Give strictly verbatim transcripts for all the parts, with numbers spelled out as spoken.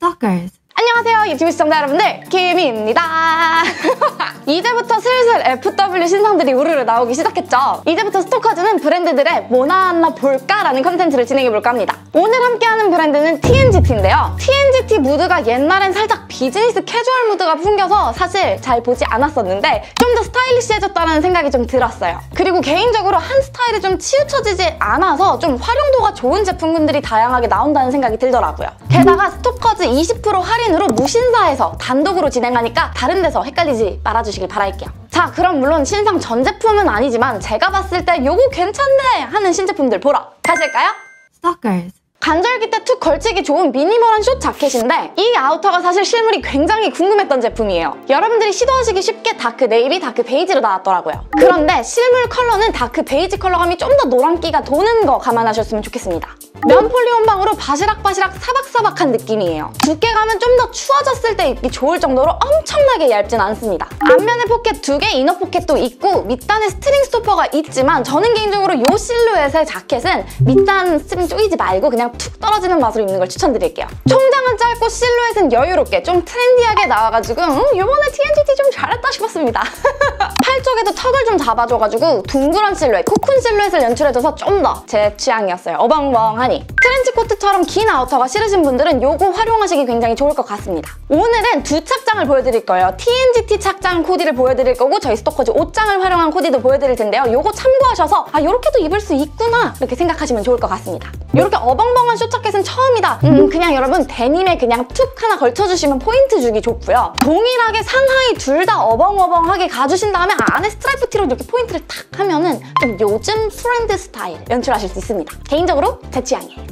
Stalkers. 안녕하세요, 유튜브 시청자 여러분들, 김희입니다. 이제부터 슬슬 에프더블유 신상들이 우르르 나오기 시작했죠. 이제부터 스토커즈는 브랜드들의 뭐 나왔나 볼까라는 컨텐츠를 진행해볼까 합니다. 오늘 함께하는 브랜드는 티엔지티인데요. 티엔지티 무드가 옛날엔 살짝 비즈니스 캐주얼 무드가 풍겨서 사실 잘 보지 않았었는데 좀 더 스타일리시해졌다는 생각이 좀 들었어요. 그리고 개인적으로 한 스타일이 좀 치우쳐지지 않아서 좀 활용도가 좋은 제품군들이 다양하게 나온다는 생각이 들더라고요. 게다가 스토커즈 이십 퍼센트 할인으로 무신사에서 단독으로 진행하니까 다른 데서 헷갈리지 말아주시길 바랄게요. 자, 그럼 물론 신상 전 제품은 아니지만 제가 봤을 때 요거 괜찮네 하는 신제품들 보러 가실까요? Stalkers. 관절기 때 툭 걸치기 좋은 미니멀한 숏 자켓인데 이 아우터가 사실 실물이 굉장히 궁금했던 제품이에요. 여러분들이 시도하시기 쉽게 다크 네이비, 다크 베이지로 나왔더라고요. 그런데 실물 컬러는 다크 베이지 컬러감이 좀 더 노란기가 도는 거 감안하셨으면 좋겠습니다. 면 폴리온방으로 바시락바시락 사박사박한 느낌이에요. 두께감은 좀 더 추워졌을 때 입기 좋을 정도로 엄청나게 얇진 않습니다. 앞면에 포켓 두 개, 이너 포켓도 있고 밑단에 스트링 스토퍼가 있지만 저는 개인적으로 이 실루엣의 자켓은 밑단 스트링 쪼이지 말고 그냥 툭 떨어지는 맛으로 입는 걸 추천드릴게요. 총장은 짧고 실루엣은 여유롭게 좀 트렌디하게 나와가지고 음, 이번에 티엔지티 좀 잘했다 싶었습니다. 팔 쪽에도 턱을 좀 잡아줘가지고 둥그런 실루엣, 코쿤 실루엣을 연출해줘서 좀 더 제 취향이었어요. 어벙벙하니. 트렌치코트처럼 긴 아우터가 싫으신 분들은 요거 활용하시기 굉장히 좋을 것 같습니다. 오늘은 두 착장을 보여드릴 거예요. 티엔지티 착장 코디를 보여드릴 거고 저희 스토커즈 옷장을 활용한 코디도 보여드릴 텐데요. 요거 참고하셔서 아 요렇게도 입을 수 있구나 이렇게 생각하시면 좋을 것 같습니다. 요렇게 어벙벙한 숏자켓은 처음이다. 음 그냥 여러분 데님에 그냥 툭 하나 걸쳐주시면 포인트 주기 좋고요. 동일하게 상하이 둘 다 어벙어벙하게 가주신 다음에 안에 스트라이프 티로 이렇게 포인트를 탁 하면은 좀 요즘 트렌드 스타일 연출하실 수 있습니다. 개인적으로 제 취향이에요.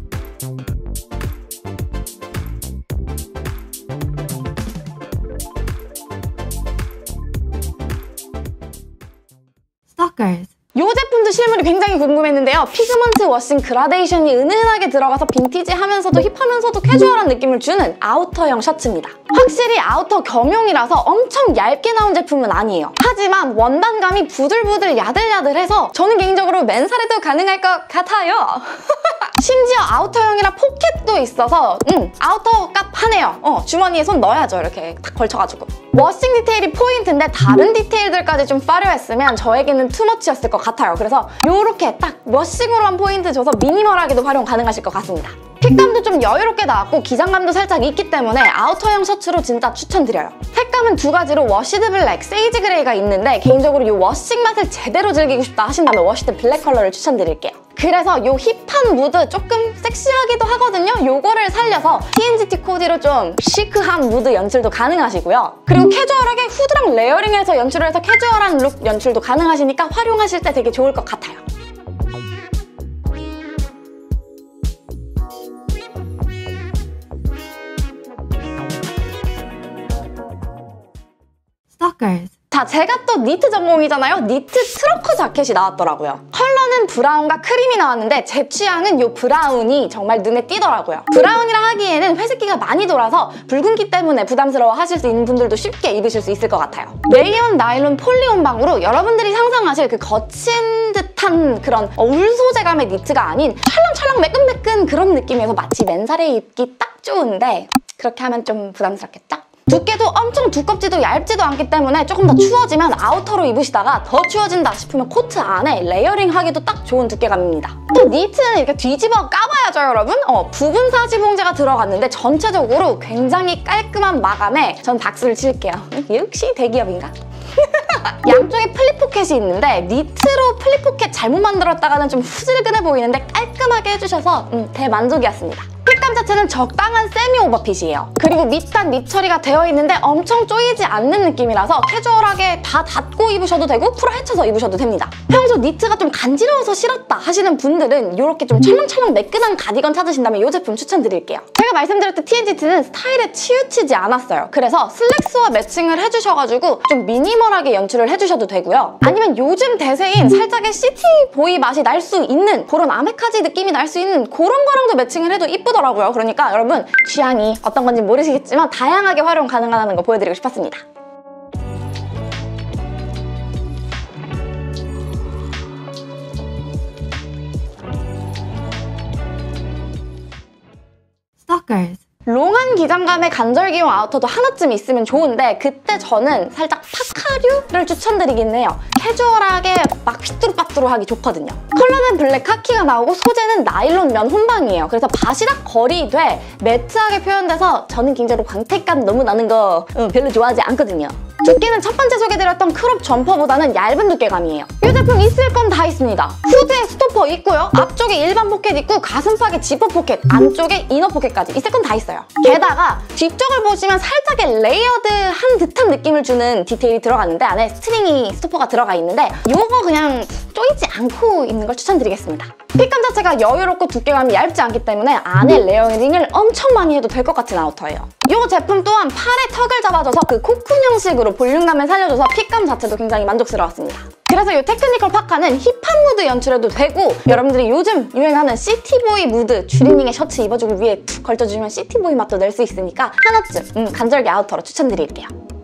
Stalkers. 이 제품도 실물이 굉장히 궁금했는데요. 피그먼트 워싱 그라데이션이 은은하게 들어가서 빈티지하면서도 힙하면서도 캐주얼한 느낌을 주는 아우터형 셔츠입니다. 확실히 아우터 겸용이라서 엄청 얇게 나온 제품은 아니에요. 하지만 원단감이 부들부들 야들야들해서 저는 개인적으로 맨살에도 가능할 것 같아요. 심지어 아우터형이라 포켓도 있어서 음, 아우터 값하네요. 어, 주머니에 손 넣어야죠. 이렇게 탁 걸쳐가지고. 워싱 디테일이 포인트인데 다른 디테일들까지 좀 파려했으면 저에게는 투머치였을 것 같아요. 그래서 요렇게 딱 워싱으로만 포인트 줘서 미니멀하게도 활용 가능하실 것 같습니다. 핏감도 좀 여유롭게 나왔고 기장감도 살짝 있기 때문에 아우터형 셔츠로 진짜 추천드려요. 색감은 두 가지로 워시드 블랙, 세이지 그레이가 있는데 개인적으로 이 워싱 맛을 제대로 즐기고 싶다 하신다면 워시드 블랙 컬러를 추천드릴게요. 그래서 이 힙한 무드 조금 섹시하기도 하거든요. 요거를 살려서 티엔지티 코디로 좀 시크한 무드 연출도 가능하시고요. 그리고 캐주얼하게 후드랑 레이어링해서 연출을 해서 캐주얼한 룩 연출도 가능하시니까 활용하실 때 되게 좋을 것 같아요. Stalkers. 자, 제가 또 니트 전공이잖아요. 니트 트러커 자켓이 나왔더라고요. 컬러는 브라운과 크림이 나왔는데 제 취향은 이 브라운이 정말 눈에 띄더라고요. 브라운이라 하기에는 회색기가 많이 돌아서 붉은기 때문에 부담스러워 하실 수 있는 분들도 쉽게 입으실 수 있을 것 같아요. 레이온 나일론 폴리온방으로 여러분들이 상상하실 그 거친 듯한 그런 울 소재감의 니트가 아닌 찰랑찰랑 매끈매끈 그런 느낌이어서 마치 맨살에 입기 딱 좋은데 그렇게 하면 좀 부담스럽겠죠? 두께도 엄청 두껍지도 얇지도 않기 때문에 조금 더 추워지면 아우터로 입으시다가 더 추워진다 싶으면 코트 안에 레이어링 하기도 딱 좋은 두께감입니다. 또 니트는 이렇게 뒤집어 까봐야죠, 여러분? 어, 부분 사지 봉제가 들어갔는데 전체적으로 굉장히 깔끔한 마감에 전 박수를 칠게요. 역시 대기업인가? 양쪽에 플립 포켓이 있는데 니트로 플립 포켓 잘못 만들었다가는 좀 후질근해 보이는데 깔끔하게 해주셔서 음, 대만족이었습니다. 핏감 자체는 적당한 세미 오버핏이에요. 그리고 밑단 립 처리가 되어 있는데 엄청 쪼이지 않는 느낌이라서 캐주얼하게 다 닫고 입으셔도 되고 풀어헤쳐서 입으셔도 됩니다. 평소 니트가 좀 간지러워서 싫었다 하시는 분들은 이렇게 좀 찰랑찰랑 매끈한 가디건 찾으신다면 이 제품 추천드릴게요. 제가 말씀드렸던 티엔지티는 스타일에 치우치지 않았어요. 그래서 슬랙스와 매칭을 해주셔가지고 좀 미니멀하게 연출을 해주셔도 되고요. 아니면 요즘 대세인 살짝의 시티보이 맛이 날 수 있는 그런 아메카지 느낌이 날 수 있는 그런 거랑도 매칭을 해도 이쁘더라고요. 그러니까 여러분 취향이 어떤 건지 모르시겠지만 다양하게 활용 가능하다는 거 보여드리고 싶었습니다. Stalkers. 롱한 기장감의 간절기용 아우터도 하나쯤 있으면 좋은데 그때 저는 살짝 파카류를 추천드리긴 해요. 캐주얼하게 막 휘뚜루빠뚜루하기 좋거든요. 컬러는 블랙 카키가 나오고 소재는 나일론 면 혼방이에요. 그래서 바시락 거리 돼 매트하게 표현돼서 저는 개인적으로 광택감 너무 나는 거 음, 별로 좋아하지 않거든요. 두께는 첫 번째 소개드렸던 크롭 점퍼보다는 얇은 두께감이에요. 이 제품 있을 건 다 있습니다. 후드에 스토퍼 있고요. 앞쪽에 일반 포켓 있고 가슴팍에 지퍼 포켓, 안쪽에 이너 포켓까지 있을 건 다 있어요. 게다가 뒤쪽을 보시면 살짝의 레이어드한 듯한 느낌을 주는 디테일이 들어갔는데 안에 스트링이 스토퍼가 들어가 있는데 이거 그냥 쪼이지 않고 입는 걸 추천드리겠습니다. 핏감 자체가 여유롭고 두께감이 얇지 않기 때문에 안에 레이어링을 엄청 많이 해도 될 것 같은 아우터예요. 이 제품 또한 팔에 턱을 잡아줘서 그 코쿤 형식으로 볼륨감을 살려줘서 핏감 자체도 굉장히 만족스러웠습니다. 그래서 이 테크니컬 파카는 힙한 무드 연출해도 되고 여러분들이 요즘 유행하는 시티보이 무드 추리닝에 셔츠 입어주고 위에 툭 걸쳐주면 시티보이 맛도 낼 수 있으니까 하나쯤 음, 간절기 아우터로 추천드릴게요.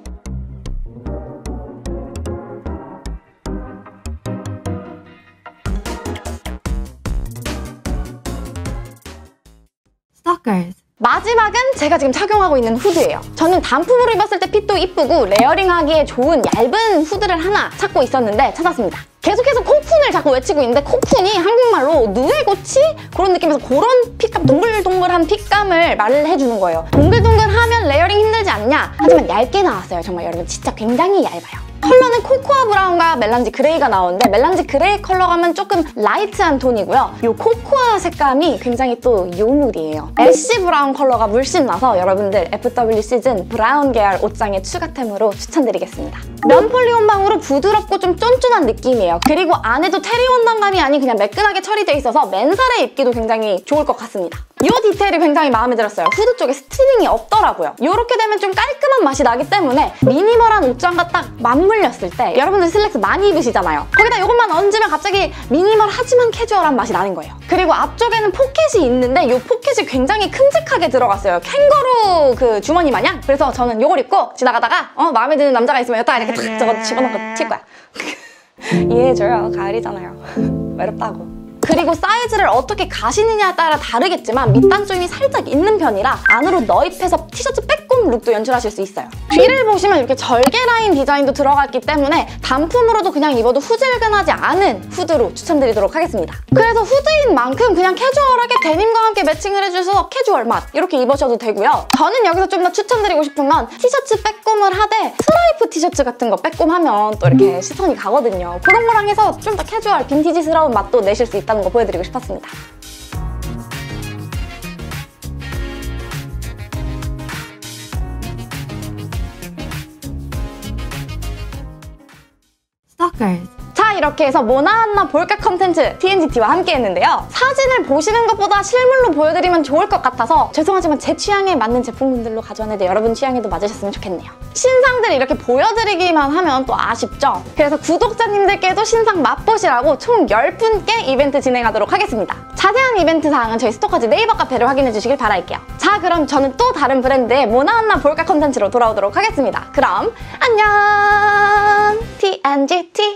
Stalkers. 마지막은 제가 지금 착용하고 있는 후드예요. 저는 단품으로 입었을 때 핏도 이쁘고 레이어링하기에 좋은 얇은 후드를 하나 찾고 있었는데 찾았습니다. 계속해서 코쿤을 자꾸 외치고 있는데 코쿤이 한국말로 누에고치? 그런 느낌에서 그런 핏감, 동글동글한 핏감을 말을 해주는 거예요. 동글동글하면 레이어링 힘들지 않냐? 하지만 얇게 나왔어요. 정말 여러분 진짜 굉장히 얇아요. 컬러는 코코아 브라운과 멜란지 그레이가 나오는데 멜란지 그레이 컬러감은 조금 라이트한 톤이고요. 이 코코아 색감이 굉장히 또 요물이에요. 애쉬 브라운 컬러가 물씬 나서 여러분들 에프더블유 시즌 브라운 계열 옷장의 추가템으로 추천드리겠습니다. 면 폴리 혼방으로 부드럽고 좀 쫀쫀한 느낌이에요. 그리고 안에도 테리 원단감이 아닌 그냥 매끈하게 처리돼 있어서 맨살에 입기도 굉장히 좋을 것 같습니다. 이 디테일이 굉장히 마음에 들었어요. 후드 쪽에 스트링이 없더라고요. 이렇게 되면 좀 깔끔한 맛이 나기 때문에 미니멀한 옷장과 딱 맞물렸을 때 여러분들 슬랙스 많이 입으시잖아요. 거기다 이것만 얹으면 갑자기 미니멀하지만 캐주얼한 맛이 나는 거예요. 그리고 앞쪽에는 포켓이 있는데 이 포켓이 굉장히 큼직하게 들어갔어요. 캥거루 그 주머니 마냥? 그래서 저는 이걸 입고 지나가다가 어 마음에 드는 남자가 있으면 여기다가 이렇게 탁 저거 집어넣고 튈 거야. 이해해줘요. 가을이잖아요. 외롭다고. 그리고 사이즈를 어떻게 가시느냐에 따라 다르겠지만 밑단점이 살짝 있는 편이라 안으로 너입해서 티셔츠 빼꼼 룩도 연출하실 수 있어요. 뒤를 보시면 이렇게 절개 라인 디자인도 들어갔기 때문에 단품으로도 그냥 입어도 후질근하지 않은 후드로 추천드리도록 하겠습니다. 그래서 후드인 만큼 그냥 캐주얼하게 데님과 함께 매칭을 해줘서 캐주얼 맛 이렇게 입으셔도 되고요. 저는 여기서 좀 더 추천드리고 싶은 건 티셔츠 빼꼼을 하되 스트라이프 티셔츠 같은 거 빼꼼하면 또 이렇게 시선이 가거든요. 그런 거랑 해서 좀 더 캐주얼 빈티지스러운 맛도 내실 수 있다는 거 보여드리고 싶었습니다. Stalkers. 자, 이렇게 해서 뭐 나왔나 볼까 컨텐츠 티엔지티와 함께 했는데요. 사진을 보시는 것보다 실물로 보여드리면 좋을 것 같아서 죄송하지만 제 취향에 맞는 제품군들로 가져왔는데 여러분 취향에도 맞으셨으면 좋겠네요. 신상들 이렇게 보여드리기만 하면 또 아쉽죠? 그래서 구독자님들께도 신상 맛보시라고 총 열 분께 이벤트 진행하도록 하겠습니다. 자세한 이벤트 사항은 저희 스토커즈 네이버 카페를 확인해 주시길 바랄게요. 자, 그럼 저는 또 다른 브랜드의 뭐 나왔나 볼까 컨텐츠로 돌아오도록 하겠습니다. 그럼 안녕! 티엔지티